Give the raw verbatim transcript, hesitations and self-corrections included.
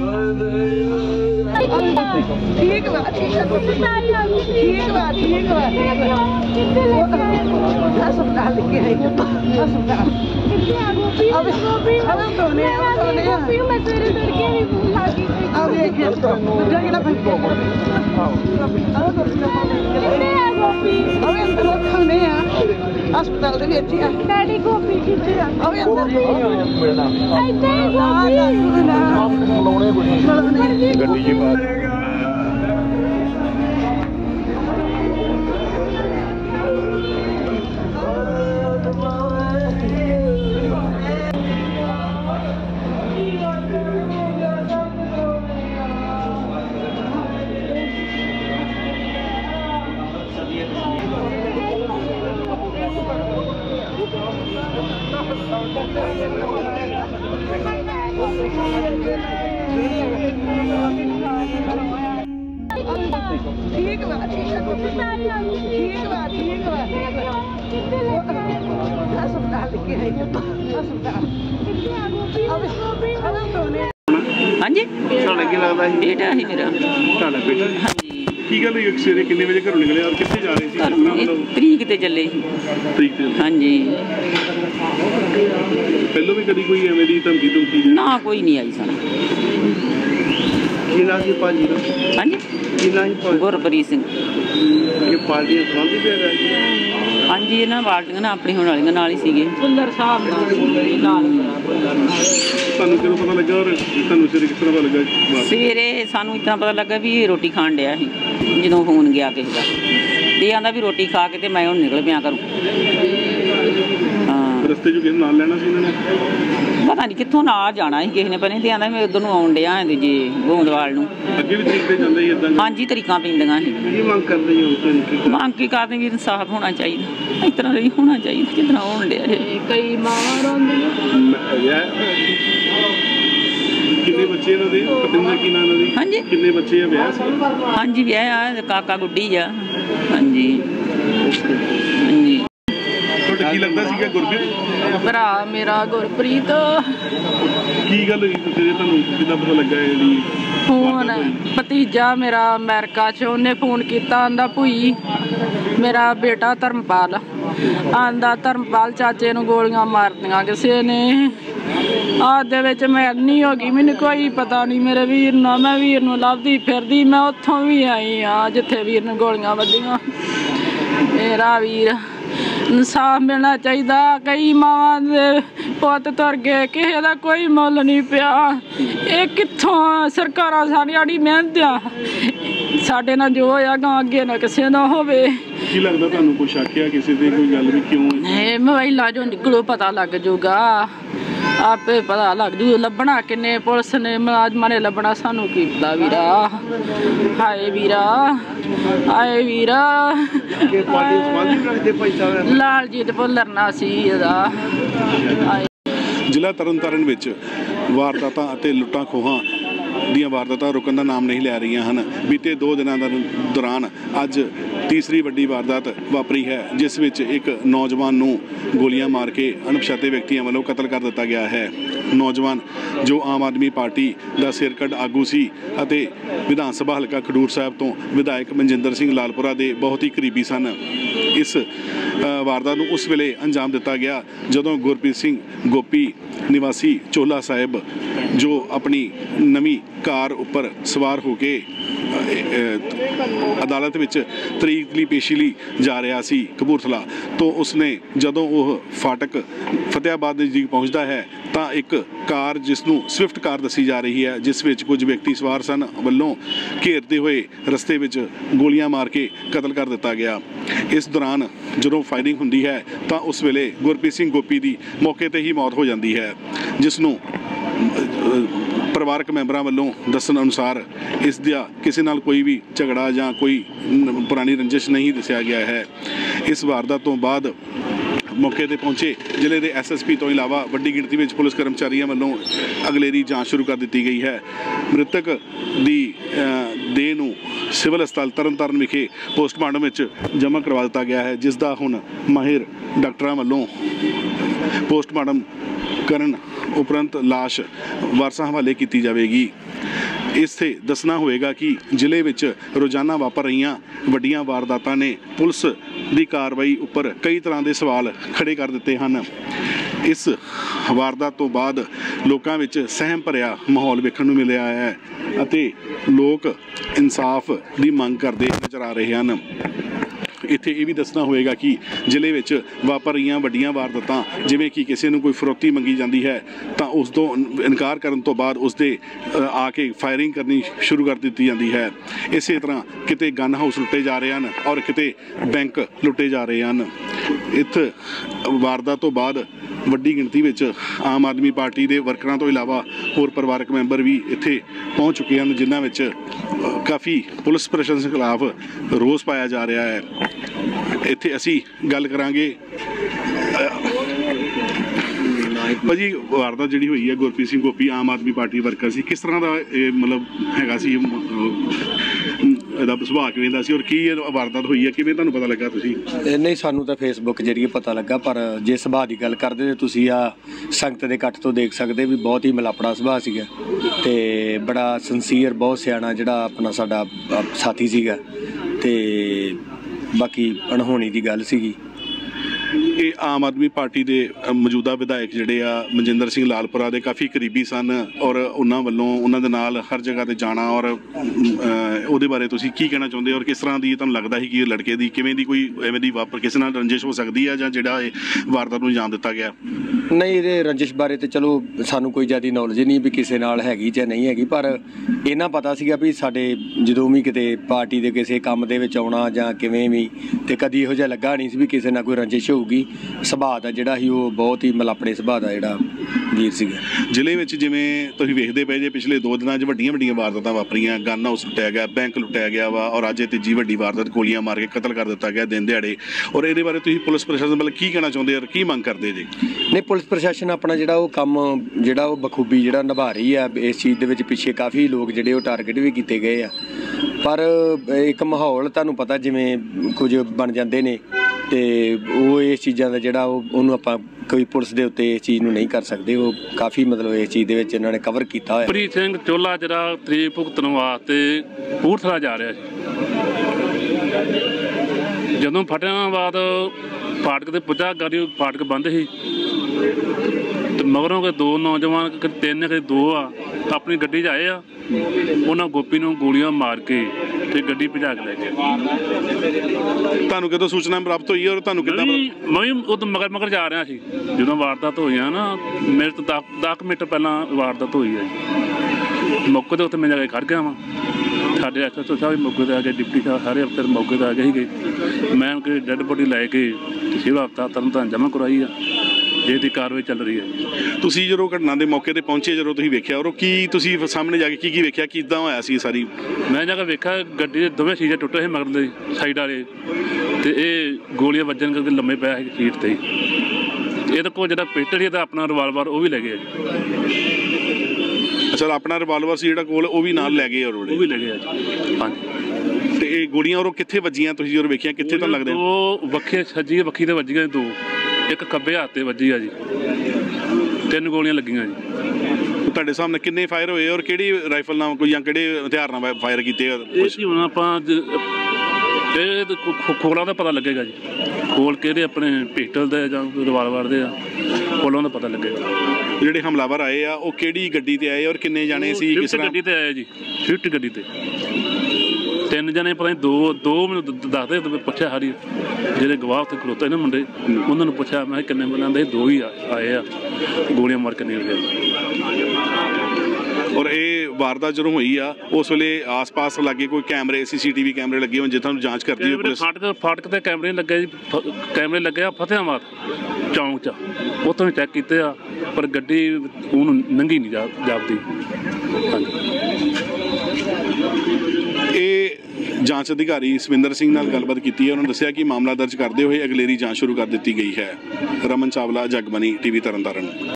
ठीक बा ठीक है ठीक बा ठीक बा अस्पताल के है अस्पताल अब अब तो ने तो ने मैं तेरे तड़के भी भूल गई अब ये जगह ना अब तो ने गोपी अब अंदर तो ने अस्पताल ਦੇ ਵਿੱਚ ਆ ਡੈਡੀ ਗੋਪੀ ਕਿੱਥੇ ਆ ਉਹ ਅੰਦਰ ਇੱਥੇ ਗੋਪੀ ਨਾ ਲਾਉਣੇ ਕੋਈ ਗੱਡੀ ਜੀ ਪਾ ठीक बा ठीक है ठीक बा ठीक बा अस्पताल के है अस्पताल अब अब तो ने हाँ जी ਤੁਹਾਡਾ ਕੀ ਲੱਗਦਾ ਸੀ बेटा है मेरा ਤੁਹਾਡਾ ਬੇਟਾ हाँ जी ਕੀ ਗੱਲ ਹੋਈ ਸਵੇਰੇ ਕਿੰਨੇ ਵਜੇ ਘਰੋਂ ਨਿਕਲੇ ਔਰ ਕਿੱਥੇ ਜਾ ਰਹੇ ਸੀ तरीक ते चले ਤਰੀਕ ਤੇ हाँ जी ਪਹਿਲੋਂ ਵੀ ਕਦੀ ਕੋਈ ਐਵੇਂ ਦੀ ਧਮਕੀ ਧਮਕੀ ना कोई नहीं आई सन ਕੀ ਨਾਂ ਸੀ ਭਾਜੀ ਦਾ हाँ जी ਕੀ ਨਾਂ ਸੀ ਭਾਜੀ गुरप्रीत सिंह ਇਹ ਪਾਰਟੀ ਸੰਬੰਧੀ ਪਿਆ ਗਿਆ ਸੀ हाँ जी इन्होंने पार्टियां ना अपनी होने वाली नाल ही सीगे भुल्लर साहब ਤੁਹਾਨੂੰ ਕਿਦੋਂ ਪਤਾ ਲੱਗਾ ਔਰ ਤੁਹਾਨੂੰ ਸਵੇਰੇ ਕਿਸ ਤਰ੍ਹਾਂ ਪਤਾ ਲੱਗਾ सवेरे सानू इतना पता लगा भी रोटी खाण डिया सी ਜਦੋਂ फोन गया किसी का ते आंदा भी रोटी खा के ते मैं हुण निकल पिया करूं हाँ ਰਸਤੇ 'ਚ ਕਿਸੇ ਨਾਲ ਲੈਣਾ ਸੀ ਇਹਨਾਂ ਨੇ पता नहीं कित्थों नाल जाना ही किसी ने पता नहीं ते आंदा मैं उधर नूं आउण डिया हां जी गोंदवाल नूं ਅੱਗੇ ਵੀ ਤਰੀਕ ਤੇ ਜਾਂਦੇ ਸੀ ਇਦਾਂ हाँ जी तरीकां पैंदियां सी ਕੀ ਮੰਗ ਕਰਦੇ ਹੋ ਤੁਸੀਂ मांग की करते भी इंसाफ होना चाहिए इस तरह नहीं होना चाहिए जितना होने डिया कई मावां रोंदियां कितने बच्चे ਇਹਨਾਂ ਦੇ ਪਤਿੰਦਰ ਕੀ ਨਾਂ ਇਹਨਾਂ ਦੀ हाँ जी ਕਿੰਨੇ ਬੱਚੇ ਆ ਵਿਆਹ ਸੀ हाँ जी ब्याह आ काका गुड्डी आ हाँ जी हाँ जी ਤੁਹਾਡਾ ਕੀ ਲੱਗਦਾ ਸੀਗਾ ਗੁਰਪ੍ਰੀਤ भरा मेरा गुरप्रीत ਕੀ ਗੱਲ ਹੋਈ ਤੁਸੀਂ ਤੁਹਾਨੂੰ ਕਿੱਦਾਂ ਪਤਾ ਲੱਗਾ ਜਿਹੜੀ फोन भतीजा मेरा अमेरिका च उन्हें फोन किया आंदा भुई मेरा बेटा धर्मपाल आंदा धर्मपाल चाचे नूं गोलियां मारतियां किसी ने आदे विच मैनी हो गई मैनूं कोई पता नहीं मेरे वीर ना मैं वीर नूं लभदी फिरदी मैं उत्थों भी आई हाँ जिथे वीर नूं गोलियां वजियां मेरा वीर इंसाफ मिलना चाहिए कई मावां दे पुत तुर गए किसी का कोई मुल नहीं पिया ये कित्थों सरकारां सारियां दी मेहनत आ साडे नाल जो होया गां अगे ना किसी ना होवे ਕੀ ਲੱਗਦਾ ਤੁਹਾਨੂੰ ਕੋਈ ਸ਼ੱਕ ਹੈ ਕਿਸੇ ਤੇ ਕੋਈ ਗੱਲ ਵੀ ਕਿਉਂ नहीं मोबाइल जो निकलो पता लग जूगा आपे पता लग जू लभना किन्ने पुलिस ने मुलाजमां ने लभना सानू की पता वीरा हाय वीरा हाय वीरा लालजीत भुल्लर ना सी ਇਹਦਾ ਜ਼ਿਲ੍ਹਾ ਤਰਨਤਾਰਨ ਵਿੱਚ ਵਾਰਦਾਤਾਂ ਅਤੇ ਲੁੱਟਾਂ ਖੋਹਾਂ ਦੀਆਂ ਵਾਰਦਾਤਾਂ ਰੁਕਣ ਦਾ ਨਾਮ ਨਹੀਂ ਲੈ ਰਹੀਆਂ ਹਨ ਬੀਤੇ ਦੋ ਦਿਨਾਂ ਦੌਰਾਨ ਅੱਜ ਤੀਸਰੀ ਵੱਡੀ ਵਾਰਦਾਤ ਵਾਪਰੀ ਹੈ ਜਿਸ ਵਿੱਚ ਇੱਕ ਨੌਜਵਾਨ ਨੂੰ ਗੋਲੀਆਂ ਮਾਰ ਕੇ ਅਣਪਛਾਤੇ ਵਿਅਕਤੀਆਂ ਵੱਲੋਂ ਕਤਲ ਕਰ ਦਿੱਤਾ ਗਿਆ ਹੈ ਨੌਜਵਾਨ ਜੋ ਆਮ ਆਦਮੀ ਪਾਰਟੀ ਦਾ ਸਿਰਕੱਢ ਆਗੂ ਸੀ ਅਤੇ ਵਿਧਾਨ ਸਭਾ ਹਲਕਾ ਖਡੂਰ ਸਾਹਿਬ ਤੋਂ ਵਿਧਾਇਕ ਮਨਜਿੰਦਰ ਸਿੰਘ ਲਾਲਪੁਰਾ ਦੇ ਬਹੁਤ ਹੀ ਕਰੀਬੀ ਸਨ ਇਸ ਵਾਰਦਾਤ ਨੂੰ ਉਸ ਵੇਲੇ ਅੰਜਾਮ ਦਿੱਤਾ ਗਿਆ ਜਦੋਂ ਗੁਰਪ੍ਰੀਤ ਸਿੰਘ ਗੋਪੀ ਨਿਵਾਸੀ ਚੋਲਾ ਸਾਹਿਬ ਜੋ ਆਪਣੀ ਨਵੀਂ ਕਾਰ ਉੱਪਰ ਸਵਾਰ ਹੋ ਕੇ ਅਦਾਲਤ ਵਿੱਚ ਤਰੀਕ ਲਈ ਪੇਸ਼ੀ ਲਈ ਜਾ ਰਿਹਾ ਸੀ ਕਪੂਰਥਲਾ ਤੋਂ ਉਸਨੇ ਜਦੋਂ ਉਹ ਫਾਟਕ ਫਤਿਆਬਾਦ ਦੇ ਨਜ਼ਦੀਕ ਪਹੁੰਚਦਾ ਹੈ ਤਾਂ ਇੱਕ ਕਾਰ ਜਿਸ ਨੂੰ ਸਵਿਫਟ ਕਾਰ ਦੱਸੀ ਜਾ ਰਹੀ ਹੈ ਜਿਸ ਵਿੱਚ ਕੁਝ ਵਿਅਕਤੀ ਸਵਾਰ ਸਨ ਵੱਲੋਂ ਘੇਰਦੇ ਹੋਏ ਰਸਤੇ ਵਿੱਚ ਗੋਲੀਆਂ ਮਾਰ ਕੇ ਕਤਲ ਕਰ ਦਿੱਤਾ ਗਿਆ ਇਸ ਦੌਰਾਨ ਜਦੋਂ ਫਾਇਰਿੰਗ ਹੁੰਦੀ ਹੈ ਤਾਂ ਉਸ ਵੇਲੇ ਗੁਰਪ੍ਰੀਤ ਸਿੰਘ ਗੋਪੀ ਦੀ ਮੌਕੇ ਤੇ ਹੀ ਮੌਤ ਹੋ ਜਾਂਦੀ ਹੈ ਜਿਸ ਨੂੰ ਪਰਿਵਾਰਕ ਮੈਂਬਰਾਂ ਵੱਲੋਂ ਦੱਸਣ ਅਨੁਸਾਰ ਇਸ ਦਾ ਕਿਸੇ ਨਾਲ ਕੋਈ ਵੀ ਝਗੜਾ ਜਾਂ ਕੋਈ ਪੁਰਾਣੀ ਰੰਜਿਸ਼ ਨਹੀਂ ਦੱਸਿਆ ਗਿਆ ਹੈ ਇਸ ਵਾਰਦਾਤ ਤੋਂ ਬਾਅਦ ਮੌਕੇ ਤੇ ਪਹੁੰਚੇ ਜ਼ਿਲ੍ਹੇ ਦੇ ਐਸ ਐਸ ਪੀ ਤੋਂ ਇਲਾਵਾ ਵੱਡੀ ਗਿਣਤੀ ਵਿੱਚ ਪੁਲਿਸ ਕਰਮਚਾਰੀਆਂ ਵੱਲੋਂ ਅਗਲੇਰੀ ਜਾਂਚ ਸ਼ੁਰੂ ਕਰ ਦਿੱਤੀ ਗਈ ਹੈ ਮ੍ਰਿਤਕ ਦੀ ਦੇਹ ਨੂੰ ਸਿਵਲ ਹਸਪਤਾਲ ਤਰਨਤਾਰਨ ਵਿਖੇ ਪੋਸਟਮਾਰਟਮ ਵਿੱਚ ਜਮ੍ਹਾਂ ਕਰਵਾ ਦਿੱਤਾ ਗਿਆ ਹੈ ਜਿਸ ਦਾ ਹੁਣ ਮਾਹਿਰ ਡਾਕਟਰਾਂ ਵੱਲੋਂ ਪੋਸਟਮਾਰਟਮ ਕਰਨ ਉਪਰੰਤ ਲਾਸ਼ ਵਾਰਸਾਂ ਹਵਾਲੇ ਕੀਤੀ ਜਾਵੇਗੀ। ਇੱਥੇ ਦੱਸਣਾ ਹੋਵੇਗਾ ਕਿ ਜ਼ਿਲ੍ਹੇ ਵਿੱਚ ਰੋਜ਼ਾਨਾ ਵਾਪਰ ਰਹੀਆਂ ਵੱਡੀਆਂ ਵਾਰਦਾਤਾਂ ਨੇ ਪੁਲਿਸ ਦੀ ਕਾਰਵਾਈ ਉੱਪਰ ਕਈ ਤਰ੍ਹਾਂ ਦੇ ਸਵਾਲ ਖੜੇ ਕਰ ਦਿੱਤੇ ਹਨ। ਇਸ ਵਾਰਦਾਤ ਤੋਂ ਬਾਅਦ ਲੋਕਾਂ ਵਿੱਚ ਸਹਿਮ ਭਰਿਆ ਮਾਹੌਲ ਵੇਖਣ ਨੂੰ ਮਿਲਿਆ ਹੈ ਅਤੇ ਲੋਕ ਇਨਸਾਫ ਦੀ ਮੰਗ ਕਰਦੇ ਨਜ਼ਰ ਆ ਰਹੇ ਹਨ। ਇੱਥੇ ਇਹ ਵੀ ਦੱਸਣਾ ਹੋਵੇਗਾ ਕਿ ਜ਼ਿਲ੍ਹੇ ਵਿੱਚ ਵਾਪਰ ਰਹੀਆਂ ਵੱਡੀਆਂ ਵਾਰਦਾਤਾਂ, ਜਿਵੇਂ ਕਿ ਕਿਸੇ ਨੂੰ ਕੋਈ ਫਰੋਤੀ ਮੰਗੀ ਜਾਂਦੀ ਹੈ ਤਾਂ ਉਸ ਤੋਂ ਇਨਕਾਰ ਕਰਨ ਤੋਂ ਬਾਅਦ ਉਸ ਦੇ ਆ ਕੇ ਫਾਇਰਿੰਗ ਕਰਨੀ ਸ਼ੁਰੂ ਕਰ ਦਿੱਤੀ ਜਾਂਦੀ ਹੈ। ਇਸੇ ਤਰ੍ਹਾਂ ਕਿਤੇ ਗਨ ਹਾਊਸ ਲੁੱਟੇ ਜਾ ਰਹੇ ਹਨ ਔਰ ਕਿਤੇ ਬੈਂਕ ਲੁੱਟੇ ਜਾ ਰਹੇ ਹਨ। ਇੱਥੇ ਵਾਰਦਾਤ ਤੋਂ ਬਾਅਦ ਵੱਡੀ ਗਿਣਤੀ ਵਿੱਚ ਆਮ ਆਦਮੀ ਪਾਰਟੀ ਦੇ ਵਰਕਰਾਂ ਤੋਂ ਇਲਾਵਾ ਹੋਰ ਪਰਿਵਾਰਕ ਮੈਂਬਰ ਵੀ ਇੱਥੇ ਪਹੁੰਚ ਚੁੱਕੇ ਹਨ, ਜਿਨ੍ਹਾਂ ਵਿੱਚ ਕਾਫੀ ਪੁਲਿਸ ਪ੍ਰਸ਼ਾਸਨ ਖਿਲਾਫ ਰੋਸ ਪਾਇਆ ਜਾ ਰਿਹਾ ਹੈ। ਇੱਥੇ ਅਸੀਂ ਗੱਲ ਕਰਾਂਗੇ ਭਾਜੀ, ਵਾਰਦਾਤ ਜਿਹੜੀ ਹੋਈ ਹੈ ਗੁਰਪ੍ਰੀਤ ਸਿੰਘ ਗੋਪੀ ਆਮ ਆਦਮੀ ਪਾਰਟੀ ਵਰਕਰ ਸੀ, ਕਿਸ ਤਰ੍ਹਾਂ ਦਾ ਇਹ ਮਤਲਬ ਹੈਗਾ ਸੀ, ਇਹਦਾ ਸੁਭਾਅ ਕਿਵੇਂ ਦਾ ਸੀ ਔਰ ਕੀ ਇਹ ਵਾਰਦਾਤ ਹੋਈ ਹੈ, ਕਿਵੇਂ ਤੁਹਾਨੂੰ ਪਤਾ ਲੱਗਾ? ਤੁਸੀਂ ਨਹੀਂ, ਸਾਨੂੰ ਤਾਂ ਫੇਸਬੁੱਕ ਜਰੀਏ ਪਤਾ ਲੱਗਾ, ਪਰ ਜੇ ਸੁਭਾਅ ਦੀ ਗੱਲ ਕਰਦੇ ਤਾਂ ਤੁਸੀਂ ਆ ਸੰਗਤ ਦੇ ਇਕੱਠ ਤੋਂ ਦੇਖ ਸਕਦੇ ਵੀ ਬਹੁਤ ਹੀ ਮਿਲਾਪੜਾ ਸੁਭਾਅ ਸੀਗਾ ਤੇ ਬੜਾ ਸਿੰਸੀਅਰ, ਬਹੁਤ ਸਿਆਣਾ ਜਿਹੜਾ ਆਪਣਾ ਸਾਡਾ ਸਾਥੀ ਸੀਗਾ ਤੇ ਬਾਕੀ ਅਣਹੋਣੀ ਦੀ ਗੱਲ ਸੀਗੀ। ਇਹ ਆਮ ਆਦਮੀ ਪਾਰਟੀ ਦੇ ਮੌਜੂਦਾ ਵਿਧਾਇਕ ਜਿਹੜੇ ਆ ਮਨਜਿੰਦਰ ਸਿੰਘ ਲਾਲਪੁਰਾ ਦੇ ਕਾਫੀ ਕਰੀਬੀ ਸਨ ਔਰ ਉਹਨਾਂ ਵੱਲੋਂ ਉਹਨਾਂ ਦੇ ਨਾਲ ਹਰ ਜਗ੍ਹਾ ਤੇ ਜਾਣਾ, ਔਰ ਉਹਦੇ ਬਾਰੇ ਤੁਸੀਂ ਕੀ ਕਹਿਣਾ ਚਾਹੁੰਦੇ ਔਰ ਕਿਸ ਤਰ੍ਹਾਂ ਦੀ ਤੁਹਾਨੂੰ ਲੱਗਦਾ ਸੀ ਕਿ ਇਹ ਲੜਕੇ ਦੀ ਕਿਵੇਂ ਦੀ ਕੋਈ ਐਵੇਂ ਦੀ ਵਾਪਰ ਕਿਸੇ ਨਾਲ ਰੰਜਿਸ਼ ਹੋ ਸਕਦੀ ਹੈ ਜਾਂ ਜਿਹੜਾ ਇਹ ਵਾਰਦਾਤ ਨੂੰ ਅੰਜਾਮ ਦਿੱਤਾ ਗਿਆ? ਨਹੀਂ, ਇਹਦੇ ਰੰਜਿਸ਼ ਬਾਰੇ ਤੇ ਚਲੋ ਸਾਨੂੰ ਕੋਈ ਜ਼ਿਆਦਾ ਨੌਲੇਜ ਨਹੀਂ ਵੀ ਕਿਸੇ ਨਾਲ ਹੈਗੀ ਜਾਂ ਨਹੀਂ ਹੈਗੀ, ਪਰ ਇਹਨਾਂ ਪਤਾ ਸੀਗਾ ਵੀ ਸਾਡੇ ਜਦੋਂ ਵੀ ਕਿਤੇ ਪਾਰਟੀ ਦੇ ਕਿਸੇ ਕੰਮ ਦੇ ਵਿੱਚ ਆਉਣਾ ਜਾਂ ਕਿਵੇਂ ਵੀ, ਤੇ ਕਦੀ ਇਹੋ ਜਿਹਾ ਲੱਗਾ ਨਹੀਂ ਸੀ ਵੀ ਕਿਸੇ ਨਾਲ ਕੋਈ ਰੰਜਿਸ਼ ਹੋਊਗੀ। ਸੁਭਾਅ ਦਾ ਜਿਹੜਾ ਸੀ ਉਹ ਬਹੁਤ ਹੀ ਮਲਾਪੜੇ ਸੁਭਾਅ ਦਾ ਜਿਹੜਾ ਵੀਰ ਸੀਗਾ। ਜ਼ਿਲ੍ਹੇ ਵਿੱਚ ਜਿਵੇਂ ਤੁਸੀਂ ਵੇਖਦੇ ਪਏ ਜੇ ਪਿਛਲੇ ਦੋ ਦਿਨਾਂ 'ਚ ਵੱਡੀਆਂ ਵੱਡੀਆਂ ਵਾਰਦਾਤਾਂ ਵਾਪਰੀਆਂ, ਗਨ ਹਾਊਸ ਲੁੱਟਿਆ ਗਿਆ, ਬੈਂਕ ਲੁੱਟਿਆ ਗਿਆ ਵਾ ਔਰ ਅੱਜ ਤੀਜੀ ਵੱਡੀ ਵਾਰਦਾਤ ਗੋਲੀਆਂ ਮਾਰ ਕੇ ਕਤਲ ਕਰ ਦਿੱਤਾ ਗਿਆ ਦਿਨ ਦਿਹਾੜੇ, ਔਰ ਇਹਦੇ ਬਾਰੇ ਤੁਸੀਂ ਪੁਲਿਸ ਪ੍ਰਸ਼ਾਸਨ ਵੱਲ ਕੀ ਕਹਿਣਾ ਚਾਹੁੰਦੇ ਔਰ ਕੀ ਮੰਗ ਕਰਦੇ ਜੀ? ਨਹੀਂ, ਪੁਲਿਸ ਪ੍ਰਸ਼ਾਸਨ ਆਪਣਾ ਜਿਹੜਾ ਉਹ ਕੰਮ ਜਿਹੜਾ ਉਹ ਬਖੂਬੀ ਜਿਹੜਾ ਨਿਭਾ ਰਹੀ ਆ। ਇਸ ਚੀਜ਼ ਦੇ ਵਿੱਚ ਪਿੱਛੇ ਕਾਫੀ ਲੋਕ ਜਿਹੜੇ ਉਹ ਟਾਰਗੇਟ ਵੀ ਕੀਤੇ ਗਏ ਆ, ਪਰ ਇੱਕ ਮਾਹੌਲ ਤੁਹਾਨੂੰ ਪਤਾ ਜਿਵੇਂ ਕੁਝ ਬਣ ਜਾਂਦੇ ਨੇ ਤੇ ਉਹ ਇਸ ਚੀਜ਼ਾਂ ਦਾ ਜਿਹੜਾ ਉਹ ਉਹਨੂੰ ਆਪਾਂ ਕੋਈ ਪੁਲਿਸ ਦੇ ਉੱਤੇ ਇਸ ਚੀਜ਼ ਨੂੰ ਨਹੀਂ ਕਰ ਸਕਦੇ। ਉਹ ਕਾਫੀ ਮਤਲਬ ਇਸ ਚੀਜ਼ ਦੇ ਵਿੱਚ ਇਹਨਾਂ ਨੇ ਕਵਰ ਕੀਤਾ ਹੋਇਆ। ਪ੍ਰੀਤ ਸਿੰਘ ਚੋਲਾ ਜਿਹੜਾ ਤਰੀਕ ਭੁਗਤਣ ਵਾਸਤੇ ਕਪੂਰਥਲਾ ਜਾ ਰਿਹਾ ਸੀ, ਜਦੋਂ ਫਟਿਆਂ ਬਾਅਦ ਫਾਟਕ ਤੇ ਪੁੱਜਾ, ਗਾੜੀ ਫਾਟਕ ਬੰਦ ਸੀ ਤੇ ਮਗਰੋਂ ਕਿ ਦੋ ਨੌਜਵਾਨ ਤਿੰਨ ਕਿ ਦੋ ਆ ਆਪਣੀ ਗੱਡੀ 'ਚ ਆਏ ਆ, ਉਹਨਾਂ ਗੋਪੀ ਨੂੰ ਗੋਲੀਆਂ ਮਾਰ ਕੇ ਤੇ ਗੱਡੀ ਭਜਾ ਕੇ ਲੈ ਗਏ। ਤੁਹਾਨੂੰ ਕਦੋਂ ਸੂਚਨਾ ਪ੍ਰਾਪਤ ਹੋਈ ਔਰ ਤੁਹਾਨੂੰ ਕਿੱਦਾਂ? ਮੈਂ ਵੀ ਉਦੋਂ ਮਗਰ ਮਗਰ ਜਾ ਰਿਹਾ ਸੀ ਜਦੋਂ ਵਾਰਦਾਤ ਹੋਈਆਂ ਨਾ, ਮੇਰੇ ਤੋਂ ਦਸ ਦਸ ਮਿੰਟ ਪਹਿਲਾਂ ਵਾਰਦਾਤ ਹੋਈ ਹੈ। ਮੌਕੇ ਦੇ ਉੱਤੇ ਮੈਂ ਜਾ ਕੇ ਖੜ ਗਿਆ ਵਾਂ, ਸਾਡੇ ਐਸ ਐਸ ਓ ਸਾਹਿਬ ਵੀ ਮੌਕੇ 'ਤੇ ਆ ਗਏ, ਡਿਪਟੀ ਸਾਹਿਬ ਸਾਰੇ ਅਫਸਰ ਮੌਕੇ 'ਤੇ ਆ ਗਏ ਸੀਗੇ। ਮੈਂ ਕਿ ਡੈੱਡ ਬੋਡੀ ਲੈ ਕੇ ਸਿਵਲ ਹਸਪਤਾਲ ਤਰਨਤਾਰਨ ਜਮ੍ਹਾਂ ਕਰਵਾਈ ਆ, ਇਹਦੀ ਕਾਰਵਾਈ ਚੱਲ ਰਹੀ ਹੈ। ਤੁਸੀਂ ਜਦੋਂ ਘਟਨਾ ਦੇ ਮੌਕੇ ਤੇ ਪਹੁੰਚੇ, ਜਦੋਂ ਤੁਸੀਂ ਵੇਖਿਆ ਔਰ ਕੀ ਤੁਸੀਂ ਸਾਹਮਣੇ ਜਾ ਕੇ ਕੀ ਕੀ ਵੇਖਿਆ, ਕਿੱਦਾਂ ਹੋਇਆ ਸੀ ਸਾਰੀ? ਮੈਂ ਜਾ ਕੇ ਵੇਖਿਆ ਗੱਡੀ ਦੇ ਦੋਵੇਂ ਸ਼ੀਸ਼ੇ ਟੁੱਟੇ ਸੀ ਮਗਰ ਦੇ ਸਾਈਡ ਵਾਲੇ, ਤੇ ਇਹ ਗੋਲੀਆਂ ਵੱਜਣ ਕਰਕੇ ਲੰਮੇ ਪਿਆ ਸੀ ਸੀਟ 'ਤੇ। ਇਹਦੇ ਕੋਲ ਜਿਹੜਾ ਪਿਸਟਲ ਸੀ ਇਹਦਾ ਆਪਣਾ ਰਿਵਾਲਵਰ ਉਹ ਵੀ ਲੈ ਗਏ ਜੀ। ਅੱਛਾ, ਆਪਣਾ ਰਿਵਾਲਵਰ ਸੀ ਜਿਹੜਾ ਕੋਲ ਉਹ ਵੀ ਨਾਲ ਲੈ ਗਏ ਔਰ ਉਹ ਵੀ ਲੈ ਗਏ ਜੀ। ਹਾਂਜੀ, ਤੇ ਇਹ ਗੋਲੀਆਂ ਔਰ ਕਿੱਥੇ ਵੱਜੀਆਂ ਤੁਸੀਂ ਜਦੋਂ ਵੇਖਿਆ, ਕਿੱਥੇ ਤੁਹਾਨੂੰ ਲੱਗਦਾ? ਉਹ ਵੱਖੇ ਸੱਜੀ ਵੱਖੀ ਤੇ ਵੱਜੀਆਂ ਦੋ, ਇੱਕ ਖੱਬੇ ਹੱਥ ਤੇ ਵੱਜੀ ਆ ਜੀ, ਤਿੰਨ ਗੋਲੀਆਂ ਲੱਗੀਆਂ ਜੀ। ਤੁਹਾਡੇ ਸਾਹਮਣੇ ਕਿੰਨੇ ਫਾਇਰ ਹੋਏ ਔਰ ਕਿਹੜੀ ਰਾਈਫਲ ਨਾਲ ਕੋਈ ਜਾਂ ਕਿਹੜੇ ਹਥਿਆਰ ਨਾਲ ਫਾਇਰ ਕੀਤੇ? ਇਹ ਸੀ ਹੁਣ ਆਪਾਂ ਇਹ ਖੋਲਾਂ ਦਾ ਪਤਾ ਲੱਗੇਗਾ ਜੀ, ਖੋਲ ਕਿਹੜੇ ਆਪਣੇ ਪਿਸਟਲ ਦੇ ਜਾਂ ਰਿਵਾਲਵਰ ਦੇ ਆ, ਖੋਲਾਂ ਦਾ ਪਤਾ ਲੱਗੇਗਾ। ਜਿਹੜੇ ਹਮਲਾਵਰ ਆਏ ਆ ਉਹ ਕਿਹੜੀ ਗੱਡੀ ਤੇ ਆਏ ਔਰ ਕਿੰਨੇ ਜਾਣੇ ਸੀ? ਕਿਸ ਤਰ੍ਹਾਂ ਗੱਡੀ ਤੇ ਆਏ ਜੀ? ਸਵਿਫਟ ਗੱਡੀ ਤੇ ਤਿੰਨ ਜਣੇ, ਪਤਾ ਨਹੀਂ ਦੋ ਦੋ ਮੈਨੂੰ ਦੱਸਦੇ, ਪੁੱਛਿਆ ਹਾਰੀ ਜਿਹੜੇ ਗਵਾਹ ਉੱਥੇ ਖਲੋਤੇ ਨੇ ਮੁੰਡੇ, ਉਹਨਾਂ ਨੂੰ ਪੁੱਛਿਆ ਮੈਂ ਕਿੰਨੇ ਬੰਦੇ? ਦੋ ਹੀ ਆਏ ਆ, ਗੋਲੀਆਂ ਮਾਰ ਕੇ ਨਿਕਲ ਗਏ। ਔਰ ਇਹ ਵਾਰਦਾਤ ਜਦੋਂ ਹੋਈ ਆ ਉਸ ਵੇਲੇ ਆਸ-ਪਾਸ ਲੱਗੇ ਕੋਈ ਕੈਮਰੇ, ਸੀਸੀਟੀਵੀ ਕੈਮਰੇ ਲੱਗੇ ਹੋਣ ਜਿੱਥੋਂ ਨੂੰ ਜਾਂਚ ਕਰਦੀ ਹੋਈ ਪੁਲਿਸ? ਫਾਟਕ ਫਾਟਕ ਤੇ ਕੈਮਰੇ ਲੱਗੇ ਜੀ, ਕੈਮਰੇ ਲੱਗੇ ਆ ਫਤਿਆਬਾਦ ਚੌਂਕ 'ਚ, ਉੱਥੋਂ ਵੀ ਚੈੱਕ ਕੀਤੇ ਆ, ਪਰ ਗੱਡੀ ਉਹਨੂੰ ਲੰਘੀ ਨਹੀਂ ਜਾ ਜਾਪਦੀ। ਹਾਂਜੀ, ਇਹ ਜਾਂਚ ਅਧਿਕਾਰੀ ਸਵਿੰਦਰ ਸਿੰਘ ਨਾਲ ਗੱਲਬਾਤ ਕੀਤੀ ਹੈ। ਉਹਨਾਂ ਦੱਸਿਆ ਕਿ ਮਾਮਲਾ ਦਰਜ ਕਰਦੇ ਹੋਏ ਅਗਲੇਰੀ ਜਾਂਚ ਸ਼ੁਰੂ ਕਰ ਦਿੱਤੀ ਗਈ ਹੈ। ਰਮਨ ਚਾਵਲਾ, ਜਗਬਾਣੀ ਟੀਵੀ ਤਰਨਤਾਰਨ।